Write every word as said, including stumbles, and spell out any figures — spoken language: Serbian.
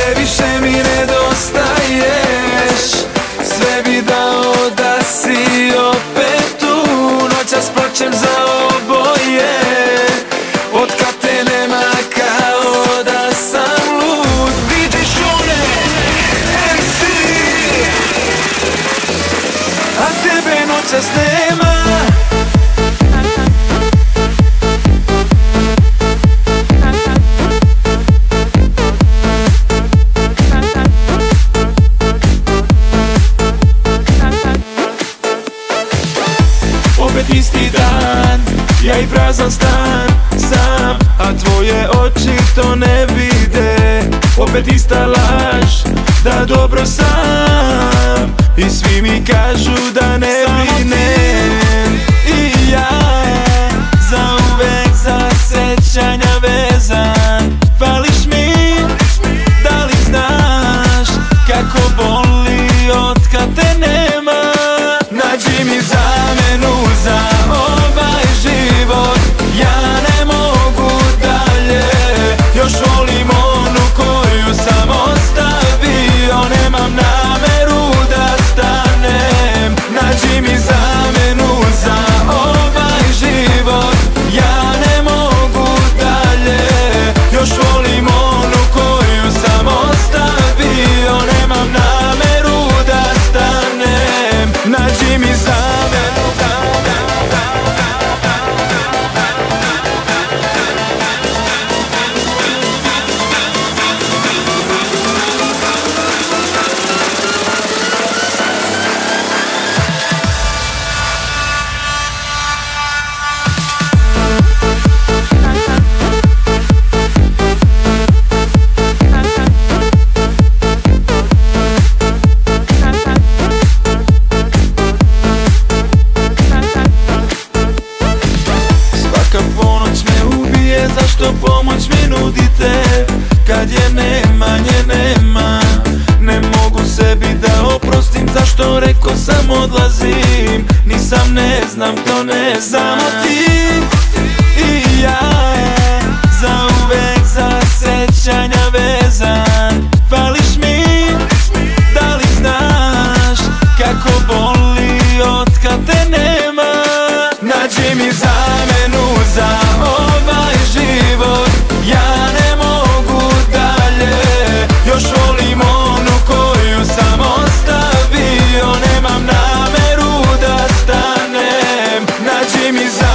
previše mi nedostaješ. Sve bi dao da si opet tu, noćas plačem za oboje. Otkad te nema kao da sam lud. D J Šune, em si, a tebe noćas nema. Opet isti dan, ja i prazan stan sam, a tvoje oči to ne vide. Opet ista laž, da dobro sam, i svi mi kažu da ne brinem. I ja, zauvek za sećanja vezan. Fališ mi, da li znaš kako boli otkad te nema? Nađi mi zamenu za ovaj život, ja ne mogu dalje. Još volim onu koju sam ostavio, nemam nameru da stanem. Nađi mi zamenu za ovaj život, ja ne mogu dalje. Još volim onu koju sam ostavio, nemam nameru da stanem. Nađi mi zamenu. Zašto pomoć mi nudite, kad je nema, nje nema. Ne mogu sebi da oprostim, zašto reko sam odlazim. Nisam, ne znam, to ne znam. Samo ti i ja, zauvek za sećanja vezan. Fališ mi, da li znaš kako boli otkad te nema? Nađi mi zamenu za ovaj život, ja ne mogu dalje. Još volim onu koju sam ostavio, nemam nameru da stanem. Nađi mi zamenu.